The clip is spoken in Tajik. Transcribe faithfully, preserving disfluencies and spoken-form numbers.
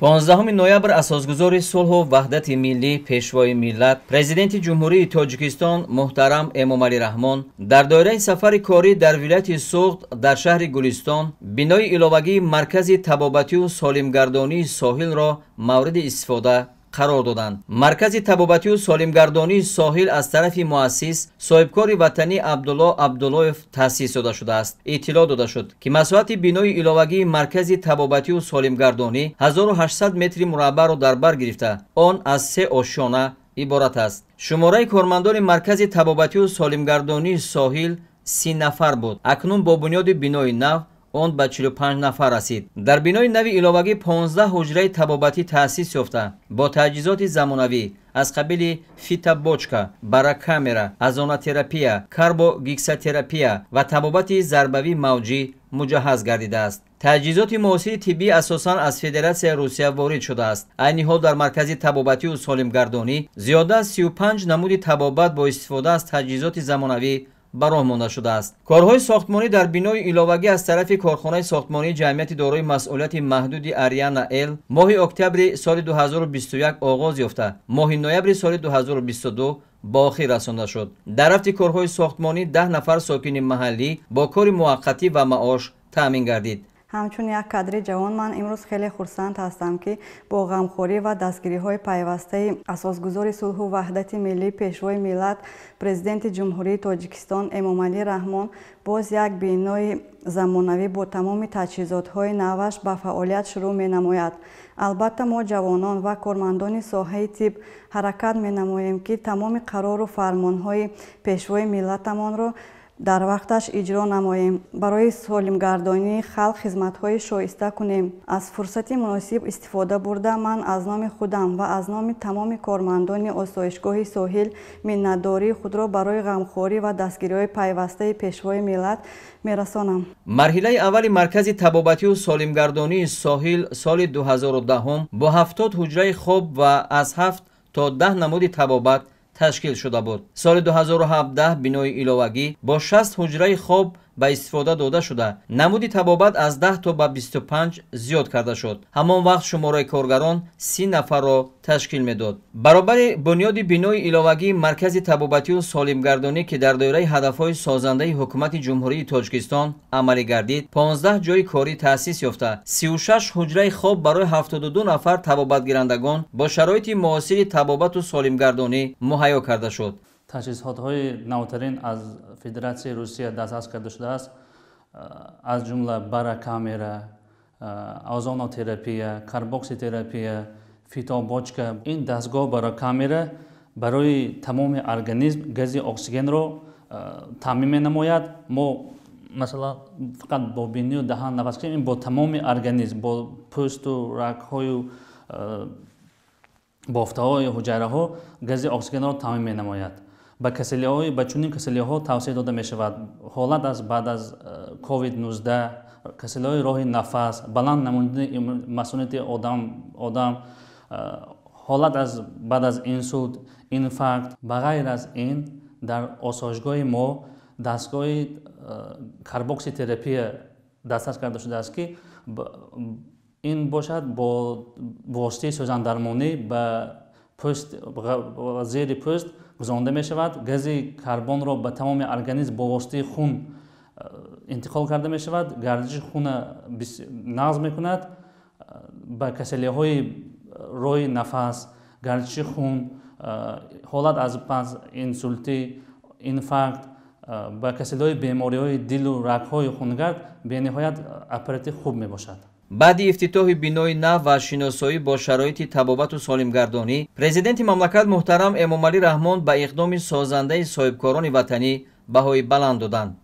понздаҳуми ноябр асосгузори сулҳу ваҳдати миллӣ пешвои миллат президенти ҷумҳурии тоҷикистон муҳтарам эмомалӣ раҳмон дар доираи сафари корӣ дар вилояти суғд дар шаҳри гулистон бинои иловагии маркази табобатию солимгардонии соҳилро мавриди истифода қарор доданд. Маркази табобатию солимгардонии соҳил аз тарафи муассис соҳибкори ватанӣ Абдулло Абдуллоев таъсис дода шудааст. Иттилоъ дода шуд, ки масоҳати бинои иловагии маркази табобатию солимгардонӣ ҳазору ҳаштсад метри мураббаъро дар бар гирифта, он аз се ошёна иборат аст. Шумораи кормандони маркази табобатию солимгардонии соҳил си нафар буд. Акнун бо бунёди бинои нав он ба чилу панҷ нафар расид. Дар бинои нави иловагӣ понздаҳ ҳуҷраи табобатӣ таъсис ёфта бо таҷҳизоти замонавӣ аз қабили фитобочка, барокамера, азонотерапия, карбогиксотерапия ва табобати зарбавии мавҷӣ муҷаҳҳаз гардидааст. таҷҳизоти муосири тиббӣ асосан аз Федератсияи Русия ворид шудааст. Айни ҳол дар маркази табобатию солимгардонӣ зиёда аз сию панҷ намуди табобат бо истифода аз таҷҳизоти замонавӣ ба роҳ монда шудааст. Корҳои сохтмонӣ дар бинои иловагӣ аз тарафи Корхонаи сохтмонии ҷамъияти дорои масъулияти маҳдуди Ариана Л моҳи октябри соли дуҳазору бисту як оғоз ёфта, моҳи ноябри соли дуҳазору бисту ду ба охир расонда шуд. Дар рафти корҳои сохтмонӣ даҳ нафар сокини маҳаллӣ бо кори муваққатӣ ва маош таъмин гардид. ҳамчун як кадри ҷавон, ман имрӯз хеле хурсанд ҳастам, ки бо ғамхорӣ ва дастгириҳои пайвастаи асосгузори сулҳу ваҳдати миллӣ, пешвои миллат, президенти ҷумҳурии Тоҷикистон Эмомалӣ Раҳмон боз як бинои замонавӣ бо тамоми таҷҳизотҳои наваш ба фаъолият шурӯъ менамояд. Албатта мо ҷавонон ва кормандони соҳаи тиб ҳаракат менамоем, ки тамоми қарору фармонҳои пешвои миллатамонро дар вақташ иҷро намоем. Барои солимгардонии халқ хизматҳои шоиста кунем. Аз фурсати муносиб истифода бурда, ман аз номи худам ва аз номи тамоми кормандони осоишгоҳи соҳил миннатдории худро барои ғамхорӣ ва дастгириҳои пайвастаи пешвои миллат мерасонам. Марҳилаи аввали маркази табобатию солимгардонии соҳил соли дуҳазору даҳум бо ҳафтод ҳуҷраи хоб ва аз ҳафт то даҳ намуди табобат ташкил шуда буд. Соли дуҳазору ҳабдаҳ бинои иловагӣ бо шаст ҳуҷраи хоб ба истифода дода шуда, намуди табобат аз даҳ то ба бисту панҷ зиёд карда шуд. Ҳамон вақт шумораи коргарон си нафарро ташкил медод. баробари бунёди бинои иловагии маркази табобатию солимгардонӣ, ки дар доираи ҳадафҳои созандаи ҳукумати ҷумҳурии Тоҷикистон амалӣ гардид, понздаҳ ҷойи корӣ таъсис ёфта, сию шаш ҳуҷраи хоб барои ҳафтоду ду нафар табобатгирандагон бо шароити муосири табобату солимгардонӣ муҳайё карда шуд. таҷҳизотҳои навтарин аз Федератсияи Русия дастрас карда шудааст, аз ҷумла барокамера, озонотерапия, карбокситерапия, фитобочка. Ин дастгоҳ барокамера барои тамоми организм гази оксигенро таъмин менамояд. мо масалан фақат бо бинию даҳан нафас кашем, ин бо тамоми организм, бо пӯсту рагҳою бофтаҳои ҳуҷайраҳо гази оксигенро таъмин менамояд. ба касалиҳои ба чунин касалиҳо тавсия дода мешавад. ҳолат аз баъд аз ковид нуздаҳ, касалиҳои роҳи нафас, баланд намудани масунияти одам одам, ҳолат аз баъд аз инсулт, инфаркт. ба ғайр аз ин дар осоишгоҳи мо дастгоҳи карбокситерапия дастрас карда шудааст, ки ин бошад бо воситаи сӯзандармонӣ ба пӯст зери пӯст гузаронида мешавад. гази карбонро ба тамоми организм бо воситаи хун интиқол карда мешавад, гардиши хунро нағз мекунад. ба касалиҳои роҳи нафас, гардиши хун, ҳолат аз пас инсултӣ, инфаркт, ба касалиҳои бемориҳои дилу рагҳои хунгард бениҳоят аппарати хуб мебошад. баъди ифтитоҳи бинои нав ва шиносоӣ бо шароити табобату солимгардонӣ, президенти мамлакат муҳтарам Эмомалӣ Раҳмон ба иқдоми созандаи соҳибкорони ватанӣ баҳои баланд доданд.